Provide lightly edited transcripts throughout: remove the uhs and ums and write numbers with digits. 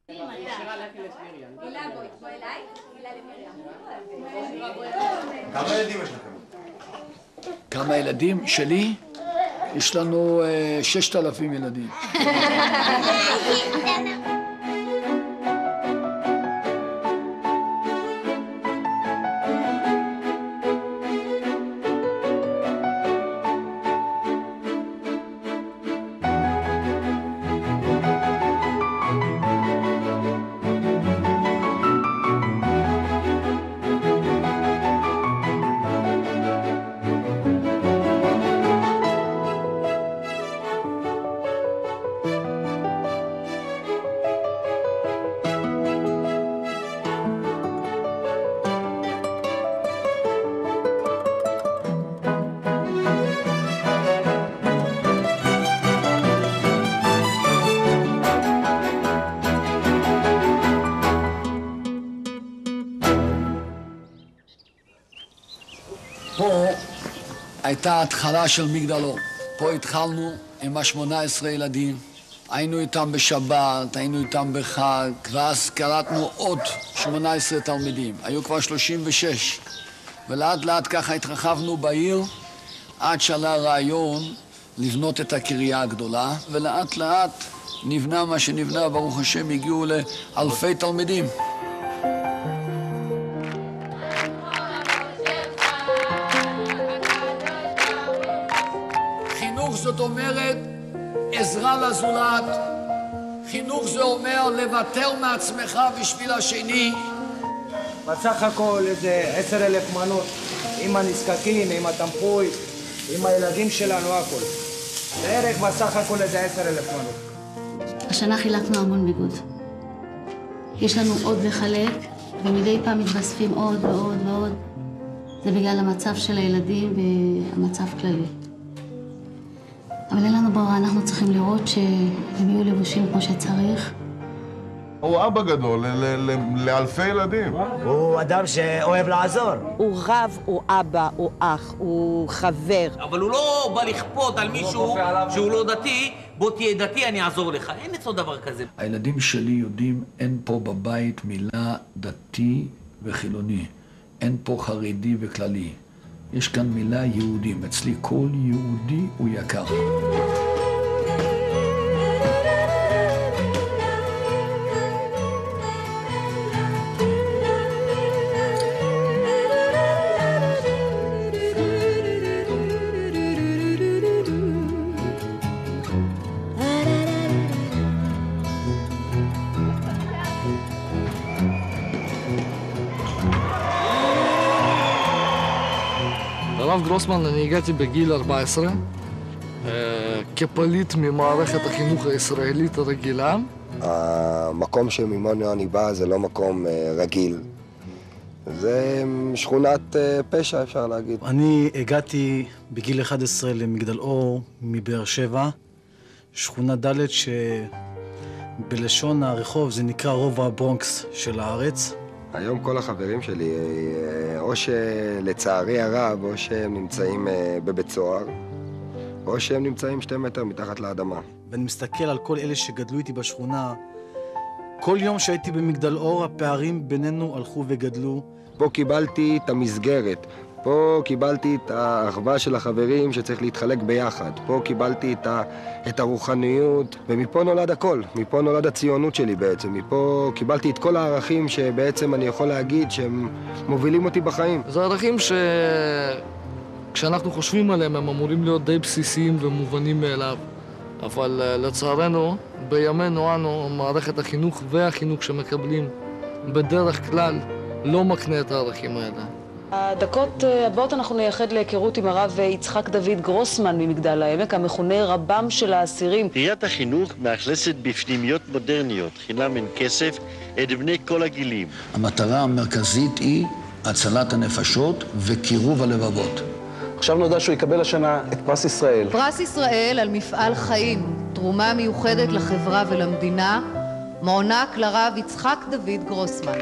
כמה ילדים יש לכם? כמה ילדים? שלי? יש לנו 6,000 ילדים. פה הייתה התחלה של מגדל אור. פה התחלנו עם ה-18 ילדים. היינו איתם בשבת, היינו איתם בחג, ואז קלטנו עוד 18 תלמידים. היו כבר 36. ולאט לאט ככה התרחבנו בעיר, עד שעלה הרעיון לבנות את הקריה הגדולה, ולאט לאט נבנה מה שנבנה, ברוך השם, הגיעו לאלפי תלמידים. חינוך זאת אומרת עזרה לזולת. חינוך זה אומר לוותר מעצמך בשביל השני. בסך הכל איזה 10,000 מנות, עם הנזקקים, עם התמפוי, עם הילדים שלנו, הכל. בערך בסך הכל איזה 10,000 מנות. השנה חילקנו המון ביגוד. יש לנו עוד לחלק, ומדי פעם מתווספים עוד ועוד ועוד. זה בגלל המצב של הילדים והמצב כללי. אבל אין לנו ברירה, אנחנו צריכים לראות שהם יהיו לבושים כמו שצריך. הוא אבא גדול לאלפי ילדים. הוא אדם שאוהב לעזור. הוא רב, הוא אבא, הוא אח, הוא חבר. אבל הוא לא בא לכפות על מישהו שהוא לא דתי, בוא תהיה דתי, אני אעזור לך. אין אצלו דבר כזה. הילדים שלי יודעים, אין פה בבית מילה דתי וחילוני. אין פה חרדי וכללי. יש כאן מילה יהודים. אצלי כל יהודי הוא יקר. הרב גרוסמן, אני הגעתי בגיל 14, כפליט ממערכת החינוך הישראלית הרגילה. המקום שממנו אני בא זה לא מקום רגיל. זה שכונת פשע, אפשר להגיד. אני הגעתי בגיל 11 למגדל אור מבאר שבע, שכונה ד' שבלשון הרחוב זה נקרא רובע הברונקס של הארץ. היום כל החברים שלי, או שלצערי הרב, או שהם נמצאים בבית סוהר, או שהם נמצאים 2 מטר מתחת לאדמה. ואני מסתכל על כל אלה שגדלו איתי בשכונה. כל יום שהייתי במגדל אור, הפערים בינינו הלכו וגדלו. פה קיבלתי את המסגרת, פה קיבלתי את האחווה של החברים שצריך להתחלק ביחד. פה קיבלתי את הרוחניות, ומפה נולד הכל. מפה נולד הציונות שלי בעצם. מפה קיבלתי את כל הערכים שבעצם אני יכול להגיד שהם מובילים אותי בחיים. זה ערכים שכשאנחנו חושבים עליהם הם אמורים להיות די בסיסיים ומובנים מאליו. אבל לצערנו, בימינו אנו, מערכת החינוך והחינוך שמקבלים בדרך כלל לא מקנה את הערכים האלה. הדקות הבאות אנחנו נייחד להיכרות עם הרב יצחק דוד גרוסמן ממגדל העמק, המכונה רבם של האסירים. קריית החינוך מאכלסת בפנימיות מודרניות, חינם אין כסף, את בני כל הגילים. המטרה המרכזית היא הצלת הנפשות וקירוב הלבבות. עכשיו נודע שהוא יקבל השנה את פרס ישראל. פרס ישראל על מפעל חיים, תרומה מיוחדת לחברה ולמדינה, מוענק לרב יצחק דוד גרוסמן.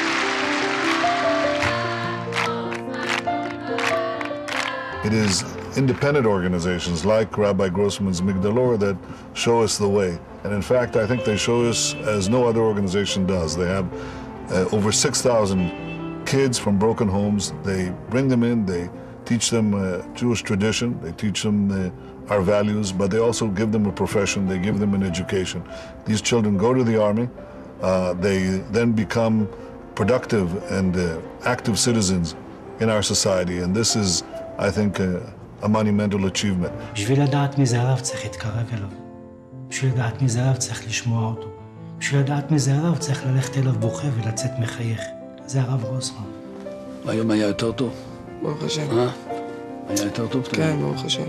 It is independent organizations like Rabbi Grossman's Migdal Or that show us the way. And in fact, I think they show us as no other organization does. They have over 6,000 kids from broken homes. They bring them in, they teach them Jewish tradition, they teach them our values, but they also give them a profession, they give them an education. These children go to the army, they then become productive and active citizens in our society, and this is, I think, a monumental achievement. בשביל לדעת מי זה הרב צריך להתקרב אליו. בשביל לדעת מי זה הרב צריך לשמוע אותו. בשביל לדעת מי זה הרב צריך ללכת אליו בוכה ולצאת מחייך. זה הרב גרוסמן. היום היה יותר טוב? ברוך השם. היה יותר טוב? כן, ברוך השם.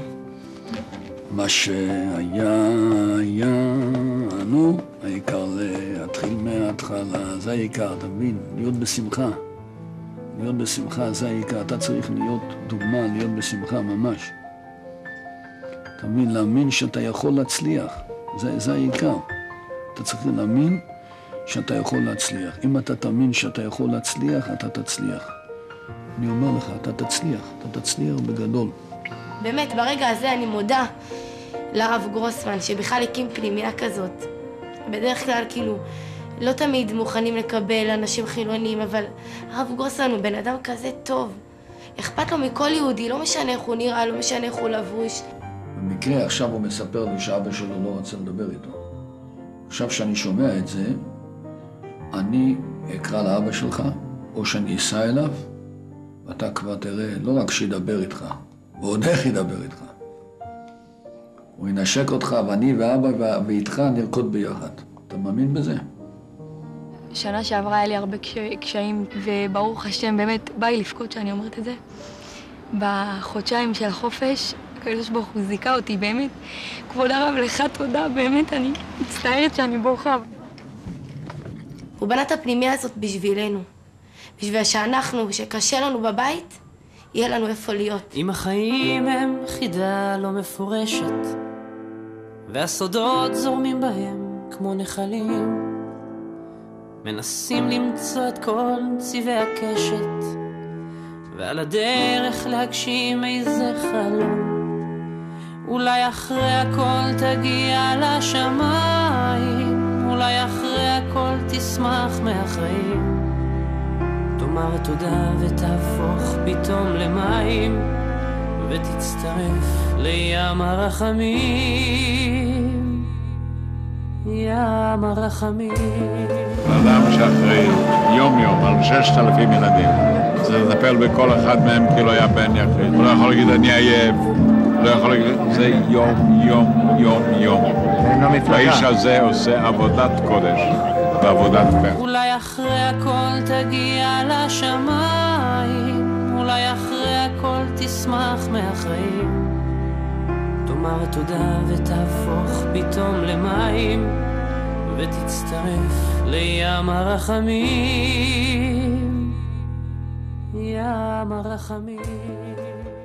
מה שהיה, היה, נו, העיקר להתחיל מההתחלה, זה העיקר, אתה מבין? להיות בשמחה. להיות בשמחה זה העיקר, אתה צריך להיות דוגמה, להיות בשמחה ממש. אתה מבין, להאמין שאתה יכול להצליח, זה העיקר. אתה צריך להאמין שאתה יכול להצליח. אם אתה תאמין שאתה יכול להצליח, אתה תצליח. אני אומר לך, אתה תצליח בגדול. באמת, ברגע הזה אני מודה לרב גרוסמן, שבכלל הקים פנימיה כזאת. בדרך כלל, כאילו, לא תמיד מוכנים לקבל אנשים חילונים, אבל הרב גרוסמן הוא בן אדם כזה טוב. אכפת לו מכל יהודי, לא משנה איך הוא נראה, לא משנה איך הוא לבוש. במקרה, עכשיו הוא מספר לי שאבא שלו לא רוצה לדבר איתו. עכשיו שאני שומע את זה, אני אקרא לאבא שלך, או שאני אסע אליו, ואתה כבר תראה, לא רק שידבר איתך, ועוד איך ידבר איתך. הוא ינשק אותך, ואני ואבא ואיתך נרקוד ביחד. אתה מאמין בזה? שנה שעברה היה לי הרבה קשיים, וברוך השם, באמת, בא לי לבכות שאני אומרת את זה. בחודשיים של החופש, הקדוש ברוך הוא זיכה אותי, באמת. כבוד הרב, לך תודה, באמת, אני מצטערת שאני בוכה. הוא בנה את הפנימיה הזאת בשבילנו. בשביל שאנחנו, שקשה לנו בבית, יהיה לנו איפה להיות. אם החיים הם חידה לא מפורשת, והסודות זורמים בהם כמו נחלים, מנסים למצוא את כל צבעי הקשת, ועל הדרך להגשים איזה חלום. אולי אחרי הכל תגיע לשמיים, אולי אחרי הכל תשמח מהחיים. תאמר תודה ותהפוך פתאום למים, ותצטרף לים הרחמים, ים הרחמים. אדם שאחרי יום על 6,000 ילדים, זה לטפל בכל אחד מהם כאילו היה בן יחיד. הוא לא יכול להגיד אני עייף, לא יכול להגיד, זה יום, יום, יום, יום. האיש הזה עושה עבודת קודש ועבודת פה. אולי אחרי הכל תגיע לשמיים, אולי אחרי הכל תשמח מהחיים. תאמר תודה ותהפוך פתאום למים, ותצטרף לים הרחמים, ים הרחמים.